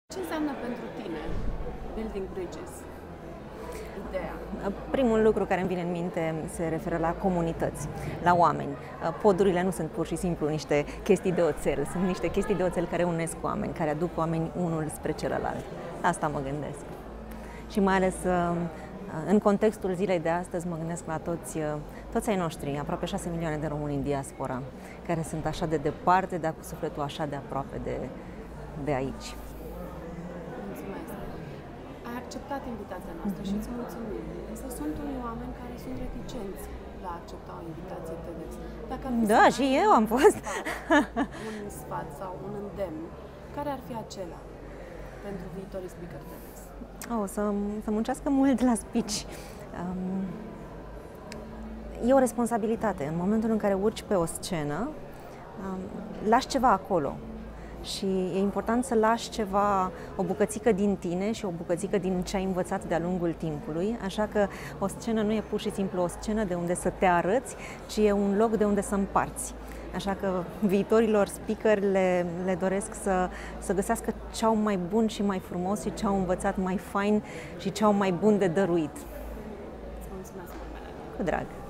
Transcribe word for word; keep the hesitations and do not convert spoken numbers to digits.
Ce înseamnă pentru tine Building Bridges? Ideea. Primul lucru care îmi vine în minte se referă la comunități, la oameni. Podurile nu sunt pur și simplu niște chestii de oțel, sunt niște chestii de oțel care unesc oameni, care aduc oameni unul spre celălalt. Asta mă gândesc. Și mai ales în contextul zilei de astăzi mă gândesc la toți, toți ai noștri, aproape șase milioane de români în diaspora, care sunt așa de departe, dar cu sufletul așa de aproape de, de aici. Mulțumesc! Ai acceptat invitația noastră și îți mulțumim. Însă sunt unii oameni care sunt reticenți la a accepta o invitație TEDx. Dacă ar fi Da, să și ai eu am fost. un sfat sau un îndemn, care ar fi acela pentru viitorii speaker TEDx? O, să, să muncească mult la speech. Um, e o responsabilitate. În momentul în care urci pe o scenă, um, lași ceva acolo. Și e important să lași ceva, o bucățică din tine și o bucățică din ce ai învățat de-a lungul timpului. Așa că o scenă nu e pur și simplu o scenă de unde să te arăți, ci e un loc de unde să împarți. Așa că viitorilor speaker le, le doresc să, să găsească ce au mai bun și mai frumos și ce au învățat mai fain și ce au mai bun de dăruit. Îți mulțumesc, Marmelena. Cu drag!